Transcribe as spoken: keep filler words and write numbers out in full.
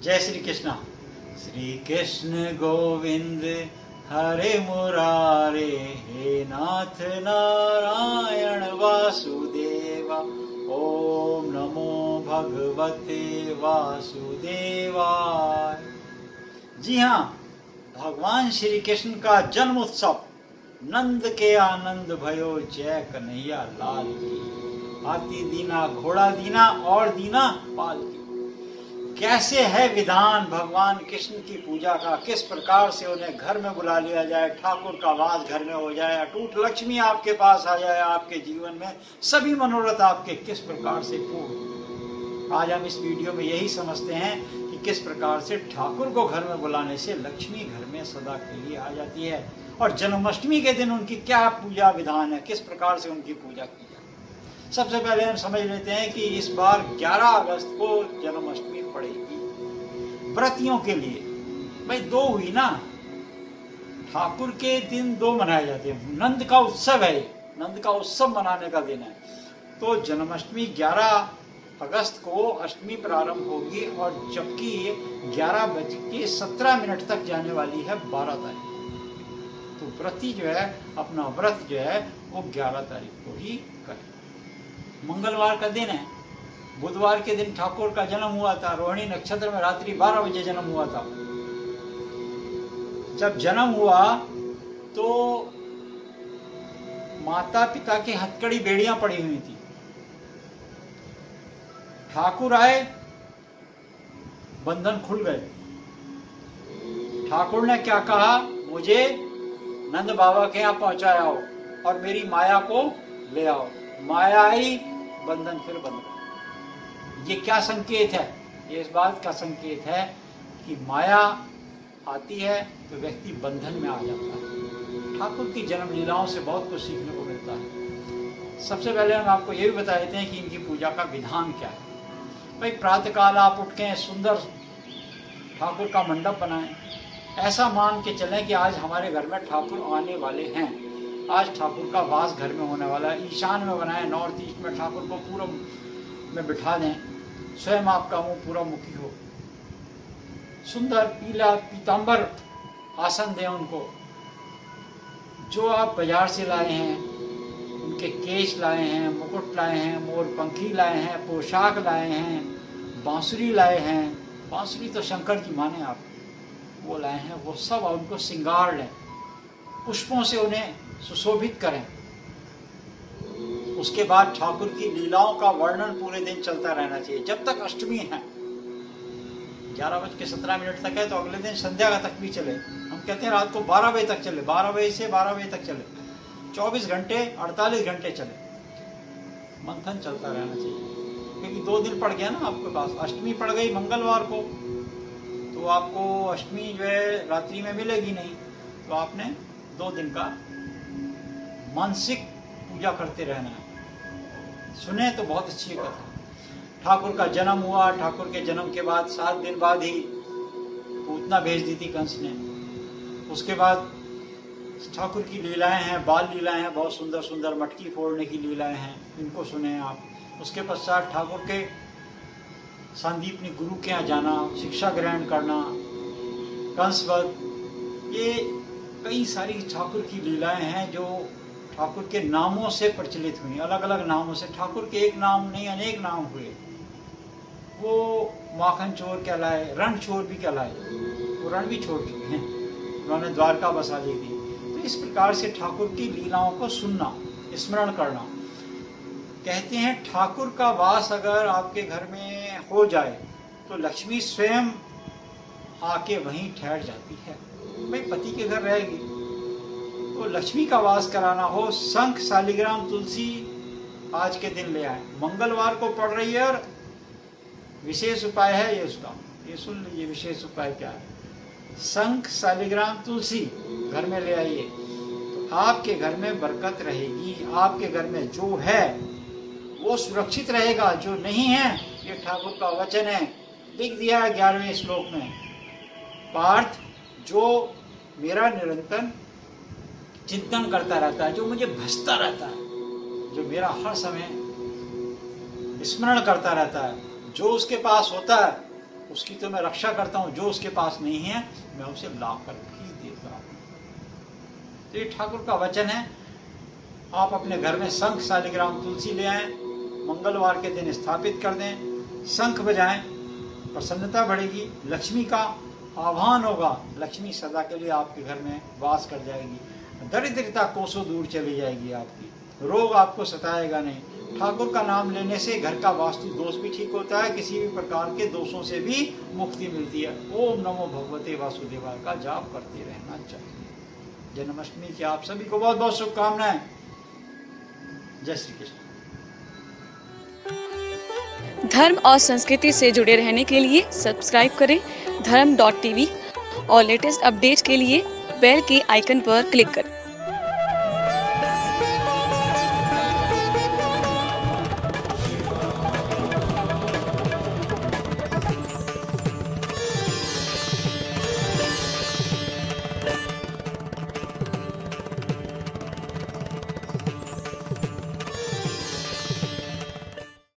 जय श्री कृष्ण। श्री कृष्ण गोविंद हरे मुरारे, हे नाथ नारायण वासुदेवा। ओम नमो भगवते वासुदेवाय। जी हाँ, भगवान श्री कृष्ण का जन्म उत्सव नंद के आनंद भयो, जय कन्हैया लाल की। हाथी दीना घोड़ा दीना और दीना पाल की। कैसे है विधान भगवान कृष्ण की पूजा का, किस प्रकार से उन्हें घर में बुला लिया जाए, ठाकुर का वास घर में हो जाए, अटूट लक्ष्मी आपके पास आ जाए, आपके जीवन में सभी मनोरथ आपके किस प्रकार से पूर्ण। आज हम इस वीडियो में यही समझते हैं कि किस प्रकार से ठाकुर को घर में बुलाने से लक्ष्मी घर में सदा के लिए आ जाती है, और जन्माष्टमी के दिन उनकी क्या पूजा विधान है, किस प्रकार से उनकी पूजा की जाए। सबसे पहले हम समझ लेते हैं कि इस बार ग्यारह अगस्त को जन्माष्टमी पड़ेगी व्रतियों के लिए। भाई दो हुई ना, ठाकुर के दिन दो मनाए जाते हैं, नंद का उत्सव है, नंद का उत्सव मनाने का दिन है। तो जन्माष्टमी ग्यारह अगस्त को अष्टमी प्रारंभ होगी, और जबकि ग्यारह बज के सत्रह मिनट तक जाने वाली है बारह तारीख। तो व्रती जो है अपना व्रत जो है वो ग्यारह तारीख को ही करे। मंगलवार का दिन है, बुधवार के दिन ठाकुर का जन्म हुआ था, रोहिणी नक्षत्र में रात्रि बारह बजे जन्म हुआ था। जब जन्म हुआ तो माता पिता की हथकड़ी बेड़ियां पड़ी हुई थी। ठाकुर आए, बंधन खुल गए। ठाकुर ने क्या कहा, मुझे नंद बाबा के यहाँ पहुंचाया हो और मेरी माया को ले आओ। माया आई, बंधन फिर बंध गए। ये क्या संकेत है? ये इस बात का संकेत है कि माया आती है तो व्यक्ति बंधन में आ जाता है। ठाकुर की जन्म लीलाओं से बहुत कुछ सीखने को मिलता है। सबसे पहले हम आपको ये भी बता देते हैं कि इनकी पूजा का विधान क्या है। भाई प्रातःकाल आप उठ के सुंदर ठाकुर का मंडप बनाएं, ऐसा मान के चलें कि आज हमारे घर में ठाकुर आने वाले हैं, आज ठाकुर का वास घर में होने वाला है। ईशान में बनाएं, नॉर्थ ईस्ट में ठाकुर को पूरब में बिठा दें, स्वयं आपका मुंह पूरा मुखी हो, सुंदर पीला पीतांबर आसन दें उनको। जो आप बाजार से लाए हैं, उनके केश लाए हैं, मुकुट लाए हैं, मोर पंखी लाए हैं, पोशाक लाए हैं, बांसुरी लाए हैं, बांसुरी तो शंकर जी माने आप, वो लाए हैं, वो सब उनको श्रृंगार लें, पुष्पों से उन्हें सुशोभित करें। उसके बाद ठाकुर की लीलाओं का वर्णन पूरे दिन चलता रहना चाहिए जब तक अष्टमी है। ग्यारह बज के सत्रह मिनट तक है तो अगले दिन संध्या का तक भी चले। हम कहते हैं रात को बारह बजे तक चले, बारह बजे से बारह बजे तक चले, चौबीस घंटे अड़तालीस घंटे चले, मंथन चलता रहना चाहिए। क्योंकि दो दिन पड़ गया ना आपके पास, अष्टमी पड़ गई मंगलवार को, तो आपको अष्टमी जो है रात्रि में मिलेगी नहीं, तो आपने दो दिन का मानसिक पूजा करते रहना है। सुने तो बहुत अच्छी कथा। ठाकुर का जन्म हुआ, ठाकुर के जन्म के बाद सात दिन बाद ही पूतना भेज दी थी कंस ने। उसके बाद ठाकुर की लीलाएं हैं, बाल लीलाएं हैं, बहुत सुंदर सुंदर मटकी फोड़ने की लीलाएं हैं, इनको सुने आप। उसके पश्चात ठाकुर के संदीपनी गुरु के यहाँ जाना, शिक्षा ग्रहण करना, कंसवध, ये कई सारी ठाकुर की लीलाएं हैं जो ठाकुर के नामों से प्रचलित हुई, अलग अलग नामों से। ठाकुर के एक नाम नहीं अनेक नाम हुए। वो माखन चोर कहलाए, रण चोर भी कहलाए, वो रण भी छोड़ चुके हैं, उन्होंने द्वारका बसा ली थी। तो इस प्रकार से ठाकुर की लीलाओं को सुनना, स्मरण करना। कहते हैं ठाकुर का वास अगर आपके घर में हो जाए तो लक्ष्मी स्वयं आके वहीं ठहर जाती है। भाई पति के घर रहेगी तो लक्ष्मी का वास कराना हो, शंख शालिग्राम तुलसी आज के दिन ले आए। मंगलवार को पड़ रही है और विशेष उपाय है ये उसका, ये सुन लीजिए विशेष उपाय क्या है। शंख शालिग्राम तुलसी घर में ले आइए तो आपके घर में बरकत रहेगी। आपके घर में जो है वो सुरक्षित रहेगा, जो नहीं है, ये ठाकुर का वचन है, लिख दिया है ग्यारहवें श्लोक में। पार्थ जो मेरा निरंतर चिंतन करता रहता है, जो मुझे भजता रहता है, जो मेरा हर समय स्मरण करता रहता है, जो उसके पास होता है उसकी तो मैं रक्षा करता हूँ, जो उसके पास नहीं है मैं उसे ला कर भी देता हूँ। तो ये ठाकुर का वचन है। आप अपने घर में शंख शालिग्राम तुलसी ले आएं, मंगलवार के दिन स्थापित कर दें, शंख बजाएं, प्रसन्नता बढ़ेगी, लक्ष्मी का आह्वान होगा, लक्ष्मी सदा के लिए आपके घर में वास कर जाएगी, दरिद्रता कोसों दूर चली जाएगी आपकी, रोग आपको सताएगा नहीं। ठाकुर का नाम लेने से घर का वास्तु दोष भी ठीक होता है, किसी भी प्रकार के दोषों से भी मुक्ति मिलती है। ओम नमो भगवते वासुदेवाय का जाप करते रहना चाहिए। जन्माष्टमी की आप सभी को बहुत बहुत शुभकामनाएं। जय श्री कृष्ण। धर्म और संस्कृति से जुड़े रहने के लिए सब्सक्राइब करें धर्म डॉट टीवी और लेटेस्ट अपडेट के लिए बेल के आइकन पर क्लिक करें।